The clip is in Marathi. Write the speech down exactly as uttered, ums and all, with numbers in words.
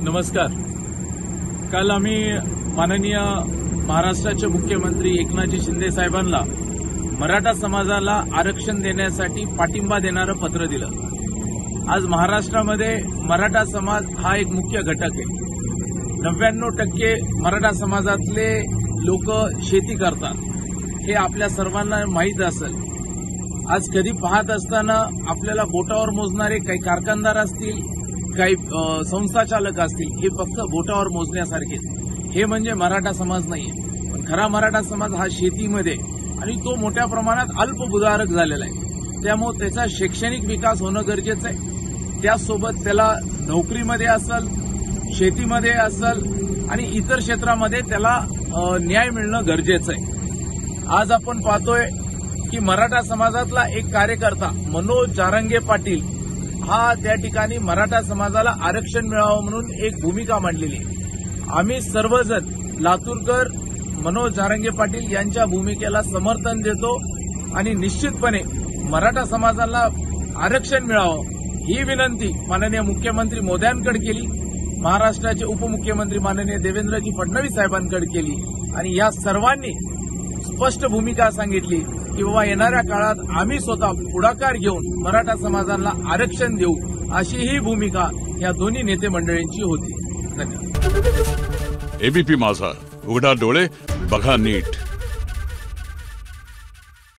नमस्कार. काल आम्ही माननीय महाराष्ट्राचे मुख्यमंत्री एकनाथ शिंदे साहेबांना मराठा समाजाला आरक्षण देण्यासाठी पाठिंबा देणारं पत्र दिलं. आज महाराष्ट्रामध्ये मराठा समाज हा एक मुख्य घटक आहे. नव्याण्णव टक्के मराठा समाजातले लोक शेती करतात, हे आपल्या सर्वांना माहीत असेल. आज कधी पाहत असताना आपल्याला बोटावर मोजणारे काही कारखानदार असतील, काही संस्था चालक असतील, हे फक्त बोटावर मोजण्यासारखे. हे म्हणजे मराठा समाज नाहीये. पण खरा मराठा समाज हा शेतीमध्ये आणि तो मोठ्या प्रमाणात अल्पभूधारक झालेला आहे. त्यामुळे त्याचा शैक्षणिक विकास होणं गरजेचं आहे. त्यासोबत त्याला नोकरीमध्ये असेल, शेतीमध्ये असेल आणि इतर क्षेत्रामध्ये त्याला न्याय मिळणं गरजेचं आहे. आज आपण पाहतोय की मराठा समाजातला एक कार्यकर्ता मनोज जारंगे पाटील हा त्या ठिकाणी मराठा समाजाला आरक्षण मिळावं म्हणून एक भूमिका मांडलेली आहे. आम्ही सर्वजण लातूरकर मनोज जारंगे पाटील यांच्या भूमिकेला समर्थन देतो आणि निश्चितपणे मराठा समाजाला आरक्षण मिळावं ही विनंती माननीय मुख्यमंत्री मोदयांकडे केली, महाराष्ट्राचे उपमुख्यमंत्री माननीय देवेंद्रजी फडणवीस साहेबांकडे केली आणि या सर्वांनी स्पष्ट भूमिका सांगितली की बाबा येणाऱ्या काळात आम्ही स्वतः पुढाकार घेऊन मराठा समाजाला आरक्षण देऊ, अशी ही भूमिका या दोन्ही नेते मंडळींची होती. धन्यवाद. एबीपी माझा, उघडा डोळे बघा नीट.